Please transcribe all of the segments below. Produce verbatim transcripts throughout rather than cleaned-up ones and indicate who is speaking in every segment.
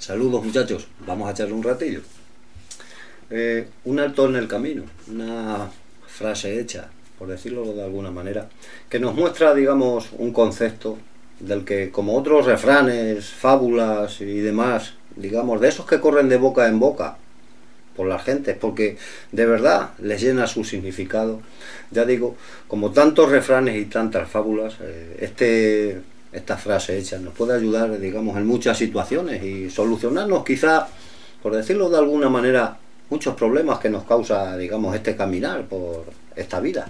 Speaker 1: Saludos muchachos, vamos a echarle un ratillo. Eh, un alto en el camino, una frase hecha, por decirlo de alguna manera, que nos muestra, digamos, un concepto del que, como otros refranes, fábulas y demás, digamos, de esos que corren de boca en boca por las gentes, porque de verdad les llena su significado. Ya digo, como tantos refranes y tantas fábulas, eh, este... esta frase hecha nos puede ayudar, digamos, en muchas situaciones y solucionarnos quizá, por decirlo de alguna manera, muchos problemas que nos causa, digamos, este caminar por esta vida.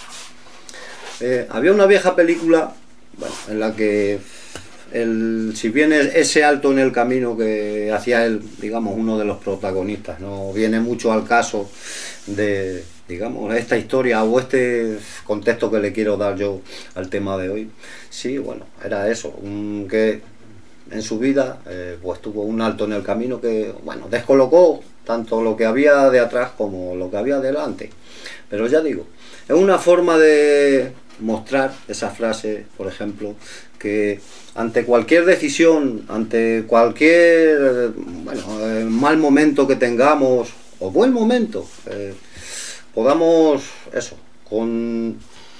Speaker 1: Eh, había una vieja película, bueno, en la que el, si bien ese alto en el camino que hacía él, digamos, uno de los protagonistas, no viene mucho al caso de, digamos, esta historia o este contexto que le quiero dar yo al tema de hoy. Sí, bueno, era eso, un, que en su vida eh, pues tuvo un alto en el camino que, bueno, descolocó tanto lo que había de atrás como lo que había delante. Pero ya digo, es una forma de mostrar esa frase, por ejemplo, que ante cualquier decisión, ante cualquier, bueno, eh, mal momento que tengamos, o buen momento, eh, podamos, eso, con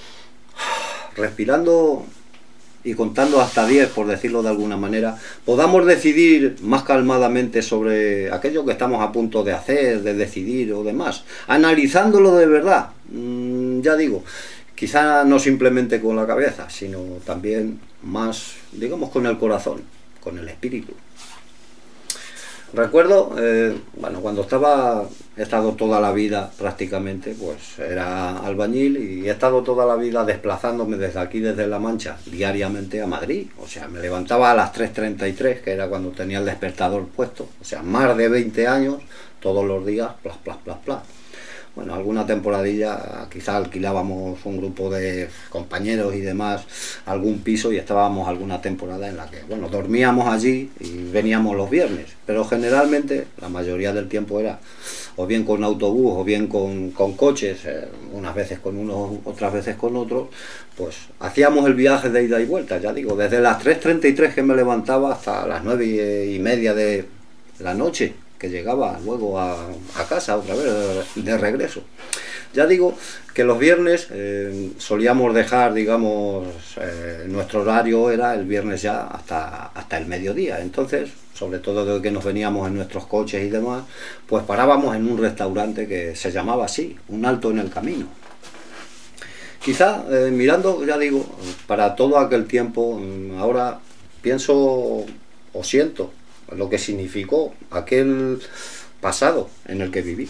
Speaker 1: respirando y contando hasta diez, por decirlo de alguna manera, podamos decidir más calmadamente sobre aquello que estamos a punto de hacer, de decidir o demás, analizándolo de verdad. Mm, ya digo, quizá no simplemente con la cabeza, sino también más, digamos, con el corazón, con el espíritu. Recuerdo, eh, bueno, cuando estaba, he estado toda la vida prácticamente, pues era albañil y he estado toda la vida desplazándome desde aquí, desde La Mancha, diariamente a Madrid. O sea, me levantaba a las tres treinta y tres, que era cuando tenía el despertador puesto. O sea, más de veinte años, todos los días, plas, plas, plas, plas. Bueno, alguna temporadilla quizá alquilábamos un grupo de compañeros y demás algún piso y estábamos alguna temporada en la que, bueno, dormíamos allí y veníamos los viernes, pero generalmente la mayoría del tiempo era o bien con autobús o bien con, con coches, eh, unas veces con unos, otras veces con otros, pues hacíamos el viaje de ida y vuelta, ya digo, desde las tres treinta y tres que me levantaba hasta las nueve y media de la noche, que llegaba luego a, a casa otra vez de, de regreso. Ya digo que los viernes eh, solíamos dejar, digamos, eh, nuestro horario era el viernes ya hasta, hasta el mediodía. Entonces, sobre todo de que nos veníamos en nuestros coches y demás, pues parábamos en un restaurante que se llamaba así, Un Alto en el Camino. Quizá eh, mirando, ya digo, para todo aquel tiempo, ahora pienso o siento lo que significó aquel pasado en el que viví.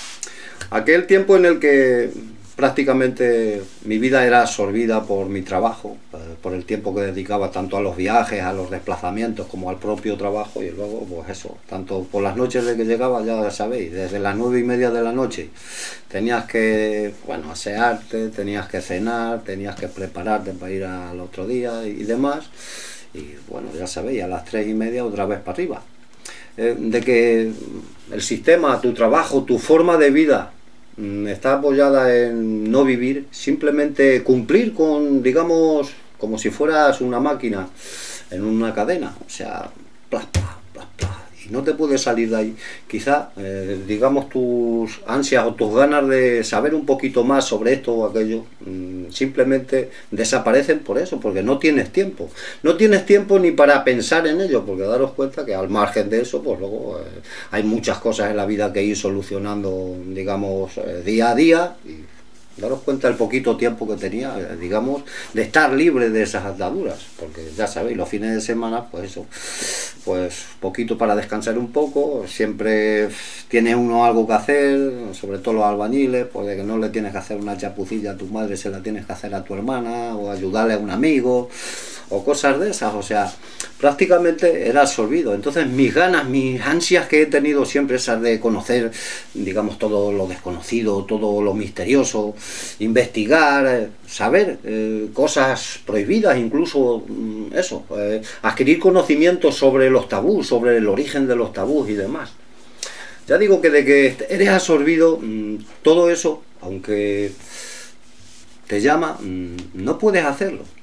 Speaker 1: Aquel tiempo en el que prácticamente mi vida era absorbida por mi trabajo, por el tiempo que dedicaba tanto a los viajes, a los desplazamientos, como al propio trabajo, y luego, pues eso, tanto por las noches de que llegaba, ya sabéis, desde las nueve y media de la noche, tenías que, bueno, asearte, tenías que cenar, tenías que prepararte para ir al otro día y demás. Y bueno, ya sabéis, a las tres y media otra vez para arriba. Eh, de que el sistema, tu trabajo, tu forma de vida mm, está apoyada en no vivir, simplemente cumplir con, digamos, como si fueras una máquina en una cadena. O sea, plas, plas, plas, plas, y no te puedes salir de ahí. Quizá, eh, digamos, tus ansias o tus ganas de saber un poquito más sobre esto o aquello mmm, simplemente desaparecen por eso, porque no tienes tiempo. No tienes tiempo ni para pensar en ello, porque daros cuenta que al margen de eso, pues luego eh, hay muchas cosas en la vida que ir solucionando, digamos, eh, día a día, y daros cuenta el poquito tiempo que tenía, digamos, de estar libre de esas ataduras, porque ya sabéis, los fines de semana, pues eso, pues poquito para descansar un poco, siempre tiene uno algo que hacer, sobre todo los albañiles, pues de que no le tienes que hacer una chapucilla a tu madre, se la tienes que hacer a tu hermana, o ayudarle a un amigo, o cosas de esas. O sea, prácticamente era absorbido. Entonces mis ganas, mis ansias que he tenido siempre, esas de conocer, digamos, todo lo desconocido, todo lo misterioso, investigar, eh, saber eh, cosas prohibidas, incluso mm, eso, eh, adquirir conocimientos sobre los tabús, sobre el origen de los tabús y demás. Ya digo que de que eres absorbido, mmm, todo eso, aunque te llama, mmm, no puedes hacerlo.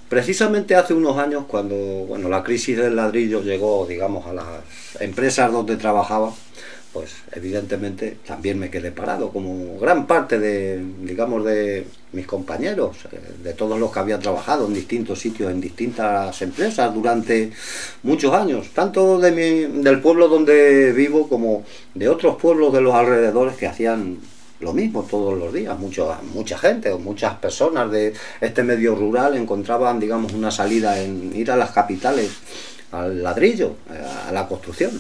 Speaker 1: Precisamente hace unos años, cuando bueno, la crisis del ladrillo llegó, digamos, a las empresas donde trabajaba, pues evidentemente también me quedé parado, como gran parte de, digamos, de mis compañeros, de todos los que había trabajado en distintos sitios, en distintas empresas durante muchos años, tanto de mi, del pueblo donde vivo como de otros pueblos de los alrededores que hacían lo mismo todos los días. Mucho, mucha gente o muchas personas de este medio rural encontraban, digamos, una salida en ir a las capitales, al ladrillo, a la construcción.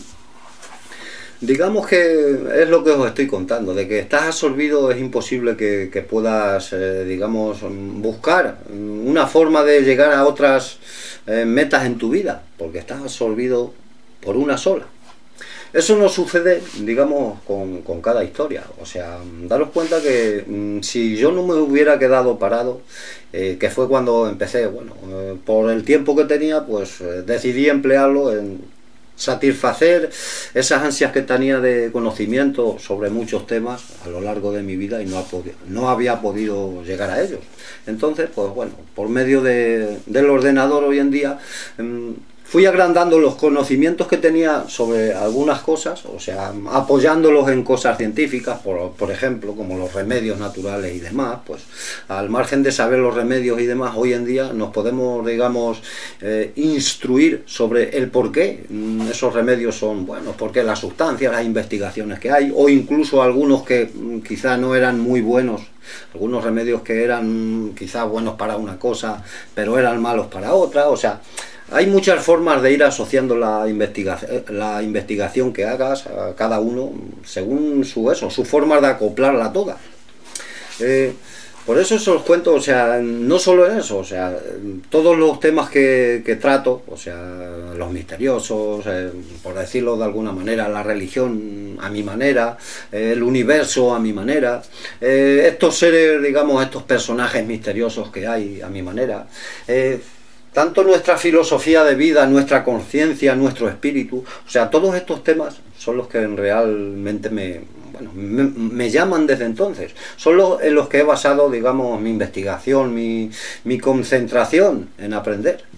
Speaker 1: Digamos que es lo que os estoy contando, de que estás absorbido, es imposible que, que puedas, eh, digamos, buscar una forma de llegar a otras eh, metas en tu vida, porque estás absorbido por una sola. Eso no sucede, digamos, con, con cada historia. O sea, daros cuenta que mmm, si yo no me hubiera quedado parado, eh, que fue cuando empecé, bueno, eh, por el tiempo que tenía, pues eh, decidí emplearlo en satisfacer esas ansias que tenía de conocimiento sobre muchos temas a lo largo de mi vida y no, ha podido, no había podido llegar a ellos. Entonces, pues bueno, por medio de, del ordenador hoy en día, mmm, fui agrandando los conocimientos que tenía sobre algunas cosas, o sea, apoyándolos en cosas científicas, por, por ejemplo, como los remedios naturales y demás. Pues al margen de saber los remedios y demás, hoy en día nos podemos, digamos, eh, instruir sobre el por qué esos remedios son buenos, por qué las sustancias, las investigaciones que hay, o incluso algunos que quizá no eran muy buenos, algunos remedios que eran quizá buenos para una cosa, pero eran malos para otra. O sea, hay muchas formas de ir asociando la investigación, la investigación que hagas a cada uno según su eso, su forma de acoplarla toda. Eh, por eso os os cuento, o sea, no solo en eso, o sea, todos los temas que, que trato, o sea, los misteriosos, eh, por decirlo de alguna manera, la religión a mi manera, eh, el universo a mi manera, eh, estos seres, digamos, estos personajes misteriosos que hay a mi manera, eh, tanto nuestra filosofía de vida, nuestra conciencia, nuestro espíritu, o sea, todos estos temas son los que realmente me, bueno, me, me llaman desde entonces. Son los en los que he basado, digamos, mi investigación, mi, mi concentración en aprender.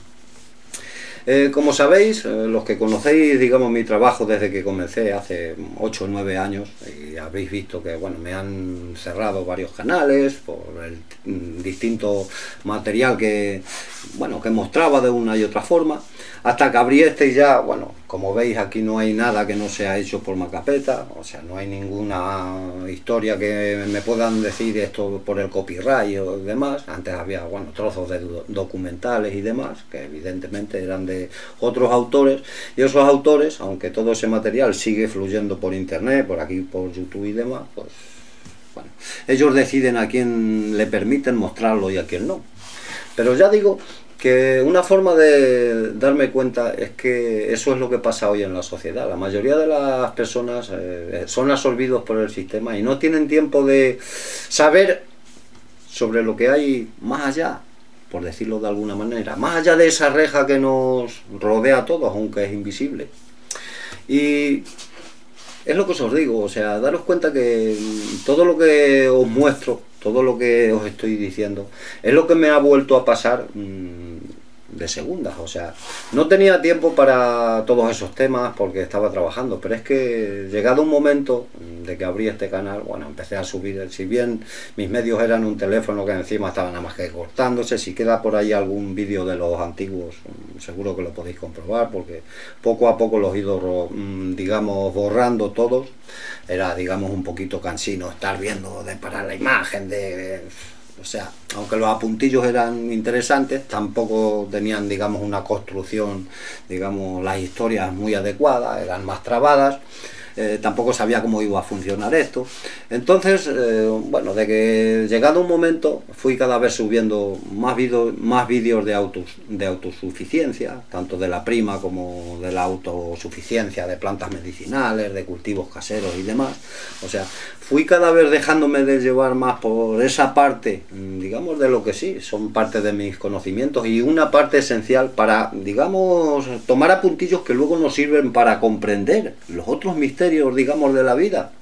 Speaker 1: Eh, como sabéis, eh, los que conocéis, digamos, mi trabajo desde que comencé hace ocho o nueve años, y habéis visto que, bueno, me han cerrado varios canales por el mm, distinto material que, bueno, que mostraba de una y otra forma, hasta que abrí este y ya, bueno, como veis, aquí no hay nada que no sea hecho por Macapeta, o sea, no hay ninguna historia que me puedan decir esto por el copyright o demás. Antes había, bueno, trozos de do documentales y demás, que evidentemente eran de otros autores, y esos autores, aunque todo ese material sigue fluyendo por internet, por aquí, por YouTube y demás, pues, bueno, ellos deciden a quién le permiten mostrarlo y a quién no. Pero ya digo que una forma de darme cuenta es que eso es lo que pasa hoy en la sociedad. La mayoría de las personas eh, son absorbidos por el sistema y no tienen tiempo de saber sobre lo que hay más allá, por decirlo de alguna manera, más allá de esa reja que nos rodea a todos, aunque es invisible. Y es lo que os digo, o sea, daros cuenta que todo lo que os muestro, todo lo que os estoy diciendo, es lo que me ha vuelto a pasar mmm, de segundas. O sea, no tenía tiempo para todos esos temas porque estaba trabajando, pero es que llegado un momento de que abrí este canal, bueno, empecé a subir, si bien mis medios eran un teléfono que encima estaba nada más que cortándose, si queda por ahí algún vídeo de los antiguos, seguro que lo podéis comprobar, porque poco a poco los he ido, digamos, borrando todos. Era, digamos, un poquito cansino estar viendo de parar la imagen, de... O sea, aunque los apuntillos eran interesantes, tampoco tenían, digamos, una construcción, digamos, las historias muy adecuadas, eran más trabadas. Eh, tampoco sabía cómo iba a funcionar esto. Entonces, eh, bueno, de que llegado un momento fui cada vez subiendo más vídeos más vídeos de, autos, de autosuficiencia, tanto de la prima como de la autosuficiencia de plantas medicinales, de cultivos caseros y demás. O sea, fui cada vez dejándome de llevar más por esa parte, digamos, de lo que sí, son parte de mis conocimientos y una parte esencial para, digamos, tomar apuntillos que luego nos sirven para comprender los otros misterios, digamos, de la vida.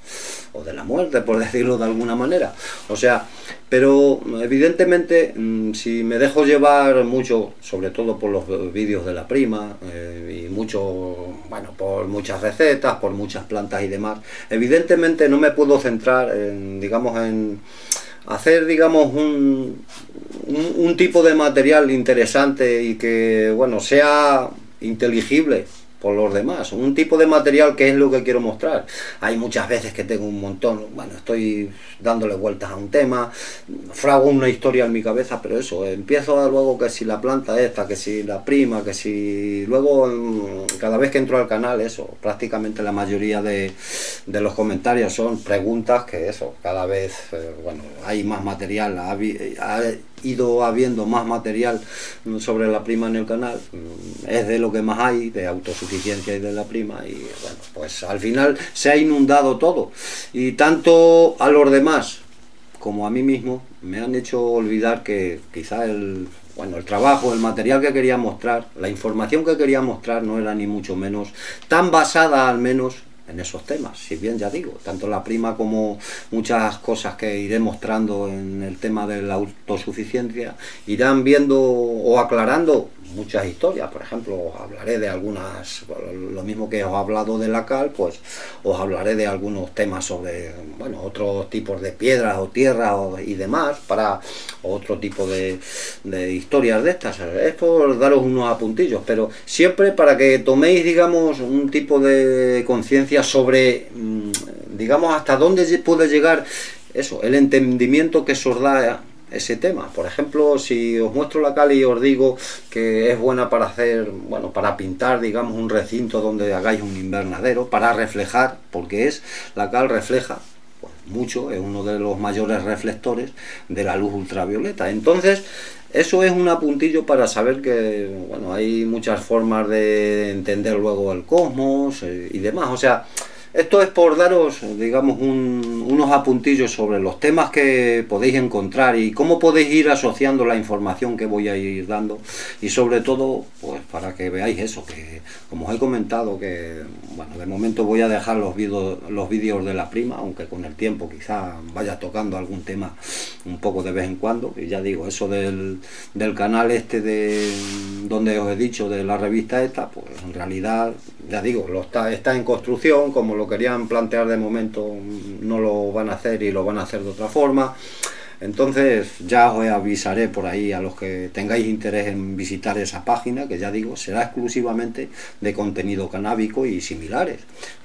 Speaker 1: o de la muerte, por decirlo de alguna manera. O sea, pero evidentemente si me dejo llevar mucho, sobre todo por los vídeos de la prima, eh, y mucho, bueno, por muchas recetas, por muchas plantas y demás, evidentemente no me puedo centrar en, digamos, en hacer, digamos, un, un, un tipo de material interesante y que, bueno, sea inteligible por los demás, un tipo de material que es lo que quiero mostrar. Hay muchas veces que tengo un montón, bueno, estoy dándole vueltas a un tema, frago una historia en mi cabeza, pero eso, empiezo a luego que si la planta esta, que si la prima, que si... Luego, cada vez que entro al canal, eso, prácticamente la mayoría de, de los comentarios son preguntas que eso, cada vez, eh, bueno, hay más material, ha, ha ido habiendo más material sobre la prima en el canal, es de lo que más hay, de autosuficiencia y de la prima, y bueno, pues al final se ha inundado todo, y tanto a los demás como a mí mismo me han hecho olvidar que quizá el, bueno, el trabajo, el material que quería mostrar, la información que quería mostrar no era ni mucho menos tan basada al menos en esos temas, si bien ya digo, tanto la prima como muchas cosas que iré mostrando en el tema de la autosuficiencia irán viendo o aclarando muchas historias. Por ejemplo, os hablaré de algunas, lo mismo que os he hablado de la cal, pues os hablaré de algunos temas sobre, bueno, otros tipos de piedras o tierras o, y demás, para otro tipo de, de historias de estas. Es por daros unos apuntillos, pero siempre para que toméis, digamos, un tipo de conciencia sobre, digamos, hasta dónde puede llegar eso, el entendimiento que se os da ese tema. Por ejemplo, si os muestro la cal y os digo que es buena para hacer, bueno, para pintar, digamos, un recinto donde hagáis un invernadero, para reflejar, porque es, la cal refleja pues, mucho, es uno de los mayores reflectores de la luz ultravioleta. Entonces, eso es un apuntillo para saber que, bueno, hay muchas formas de entender luego el cosmos eh, y demás. O sea, esto es por daros, digamos, un, unos apuntillos sobre los temas que podéis encontrar y cómo podéis ir asociando la información que voy a ir dando, y sobre todo, pues para que veáis eso, que como os he comentado, que, bueno, de momento voy a dejar los vídeos los vídeos de la prima, aunque con el tiempo quizá vaya tocando algún tema un poco de vez en cuando, y ya digo, eso del, del canal este de donde os he dicho, de la revista esta, pues en realidad, ya digo, lo está, está en construcción, como lo querían plantear de momento, no lo van a hacer y lo van a hacer de otra forma. Entonces ya os avisaré por ahí a los que tengáis interés en visitar esa página, que ya digo, será exclusivamente de contenido canábico y similares.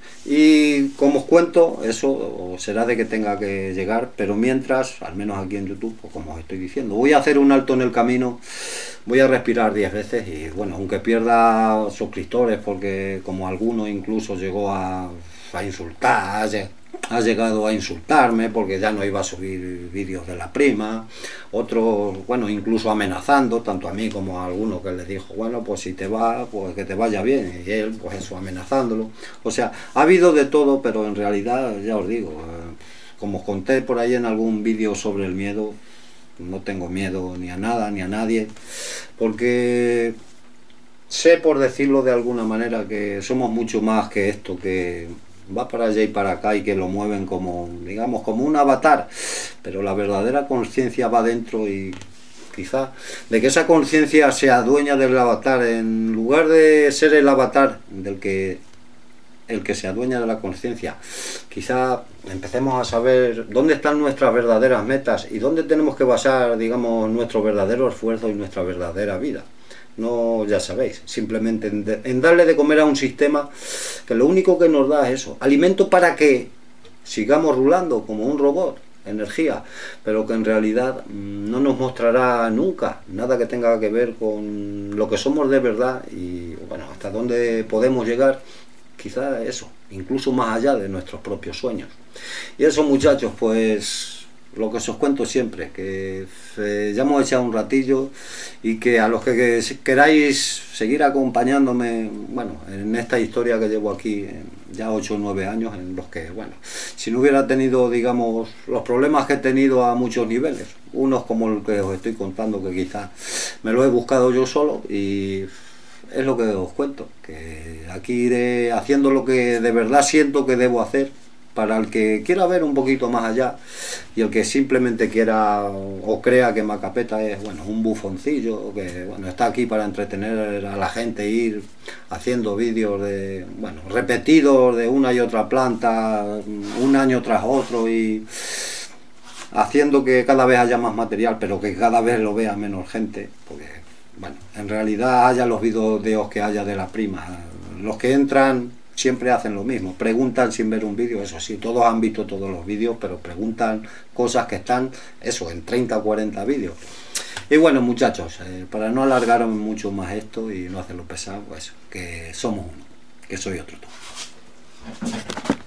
Speaker 1: Y como os cuento, eso será de que tenga que llegar, pero mientras, al menos aquí en YouTube, pues como os estoy diciendo, voy a hacer un alto en el camino, voy a respirar diez veces y bueno, aunque pierda suscriptores, porque como alguno incluso llegó a, a insultar, ha llegado a insultarme porque ya no iba a subir vídeos de la prima, otros, bueno, incluso amenazando, tanto a mí como a alguno que le dijo, bueno, pues si te va, pues que te vaya bien, y él, pues eso, amenazándolo. O sea, ha habido de todo, pero en realidad, ya os digo, eh, como os conté por ahí en algún vídeo sobre el miedo, no tengo miedo ni a nada, ni a nadie, porque sé, por decirlo de alguna manera, que somos mucho más que esto, que va para allá y para acá y que lo mueven como, digamos, como un avatar, pero la verdadera conciencia va dentro, y quizá de que esa conciencia sea dueña del avatar, en lugar de ser el avatar del que el que se adueña de la conciencia, quizá empecemos a saber dónde están nuestras verdaderas metas y dónde tenemos que basar, digamos, nuestro verdadero esfuerzo y nuestra verdadera vida. No, ya sabéis, simplemente en, de, en darle de comer a un sistema que lo único que nos da es eso, alimento para que sigamos rulando como un robot, energía, pero que en realidad mmm, no nos mostrará nunca nada que tenga que ver con lo que somos de verdad y bueno, hasta dónde podemos llegar, quizá eso, incluso más allá de nuestros propios sueños. Y eso, muchachos, pues lo que os cuento siempre, que eh, ya hemos echado un ratillo y que a los que, que queráis seguir acompañándome, bueno, en esta historia que llevo aquí eh, ya ocho o nueve años, en los que, bueno, si no hubiera tenido, digamos, los problemas que he tenido a muchos niveles, unos como el que os estoy contando, que quizás me lo he buscado yo solo, y es lo que os cuento, que aquí iré haciendo lo que de verdad siento que debo hacer, para el que quiera ver un poquito más allá y el que simplemente quiera o crea que Macapeta es, bueno, un bufoncillo, que bueno, está aquí para entretener a la gente, ir haciendo vídeos de, bueno, repetidos de una y otra planta, un año tras otro, y haciendo que cada vez haya más material, pero que cada vez lo vea menos gente, porque, bueno, en realidad haya los vídeos que haya de las primas, los que entran siempre hacen lo mismo, preguntan sin ver un vídeo, eso sí, todos han visto todos los vídeos, pero preguntan cosas que están, eso, en treinta o cuarenta vídeos. Y bueno, muchachos, eh, para no alargar mucho más esto y no hacerlo pesado, pues que somos uno, que soy otro tú.